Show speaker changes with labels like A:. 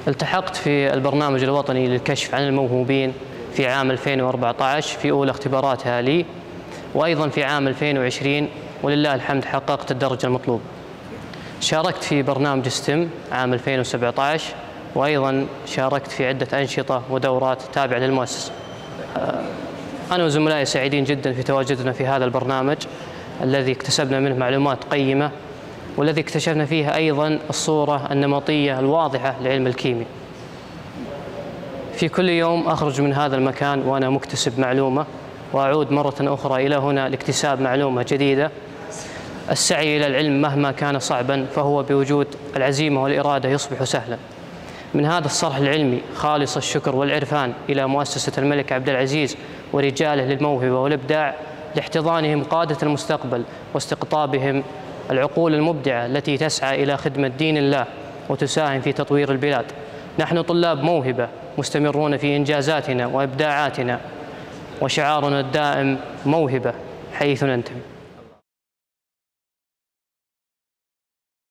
A: التحقت في البرنامج الوطني للكشف عن الموهوبين في عام 2014 في أولى اختباراتها لي، وأيضا في عام 2020 ولله الحمد حققت الدرجة المطلوبة. شاركت في برنامج ستيم عام 2017، وأيضا شاركت في عدة أنشطة ودورات تابعة للمؤسسة. أنا وزملائي سعيدين جدا في تواجدنا في هذا البرنامج الذي اكتسبنا منه معلومات قيمة، والذي اكتشفنا فيها أيضا الصورة النمطية الواضحة لعلم الكيمياء. في كل يوم أخرج من هذا المكان وأنا مكتسب معلومة، وأعود مرة أخرى إلى هنا لاكتساب معلومة جديدة. السعي إلى العلم مهما كان صعبا فهو بوجود العزيمة والإرادة يصبح سهلا. من هذا الصرح العلمي خالص الشكر والعرفان إلى مؤسسة الملك عبد العزيز ورجاله للموهبة والإبداع لاحتضانهم قادة المستقبل واستقطابهم العقول المبدعة التي تسعى إلى خدمة دين الله وتساهم في تطوير البلاد. نحن طلاب موهبة مستمرون في إنجازاتنا وإبداعاتنا، وشعارنا الدائم موهبة حيث ننتمي.